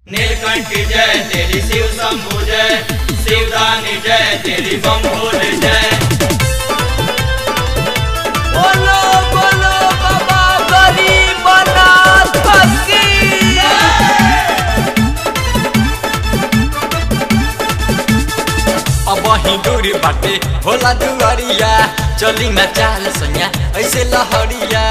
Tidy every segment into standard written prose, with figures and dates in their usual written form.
नीलकंठी जय तेरी शिव शंभु जय, शिवदानी जय तेरी बम भोले जय। बोलो बोलो बाबा गरीबनाथ की। अब ही दूर बाटे भोला दुआरिया, चली न चाल सैया ऐसे लहरिया।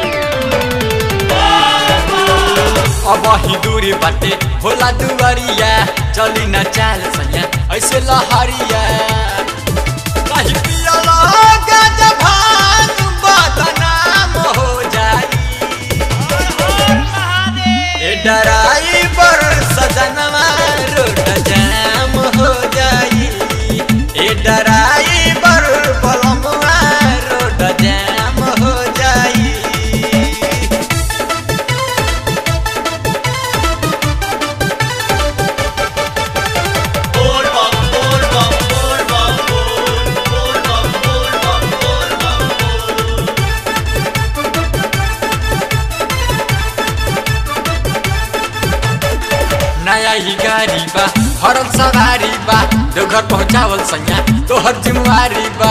अब ही दूरी बाटे भोला दुआरिया, चली न चाल सैया ऐसे लहरिया। कहीं पियला गांजा भांग बदनाम हो जाई, ए ड्राइवर सजनवा रोड जाम हो जाई, ए ड्राइवर बलमुआ रोड जाम हो जाई। नया ही गाड़ी बा भरल सवारी बा, देवघर पहुँचावल सैया तोहर जिम्मेवारी बा।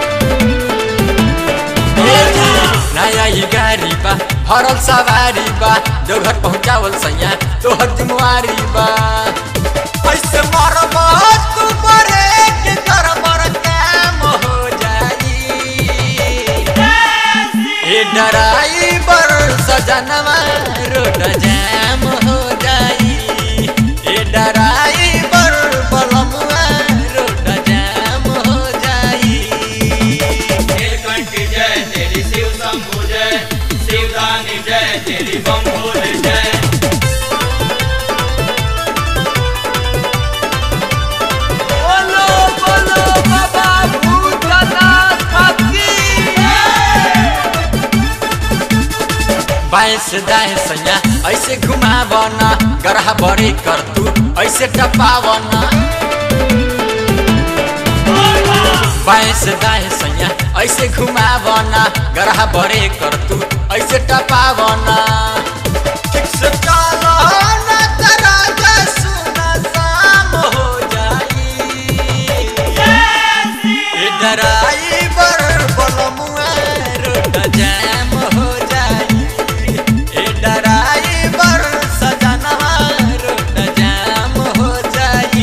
नया ही गाड़ी बा भरल सवारी बा, देवघर पहुँचावल सैया तोहर जिम्मेवारी बा। ऐसे मरबा तू मरे के कर काम हो जाई, ए ड्राइवर सजनवा रोड जाम हो जाई, ए ड्राइवर बलमुआ रोड जाम हो जाई। नीलकंठी जय तेरी शिव शंभु जय, शिवदानी जय तेरी बम भोले जय। बोलो बोलो बाबा भूतनाथ की। बाएं से दाएं सैया ऐसे घुमावना, गरहा बड़े कर तू ऐसे टपावना। बाएं से दाएं सैया ऐसे घुमावना, गरहा बड़े कर तू ऐसे टपावना। ठीक से चलो ना तेरा जैसुना शाम हो जाई, ए ड्राइवर बलमुआ रोड जाम हो जाई, ए ड्राइवर सजनवा रोड जाम हो जाई।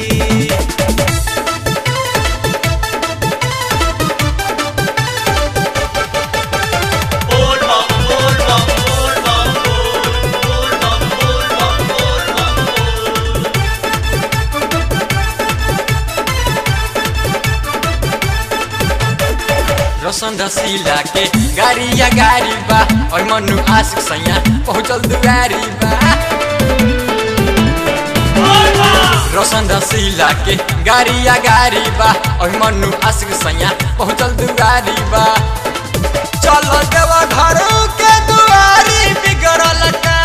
बोल बम बोल बम बोल बम बोल बम बोल बम बोल बम बोल। रोशन रसीला के गाड़ी या गाड़ी बा, और मनु आशिक सैया पहुँचल दुआरी बा। रोशन रसीला के गाड़ी या गाड़ी बा, और मनु आशिक सैया पहुँचल दुआरी बा। चल देवा घर के दुआरी बिगड़ल का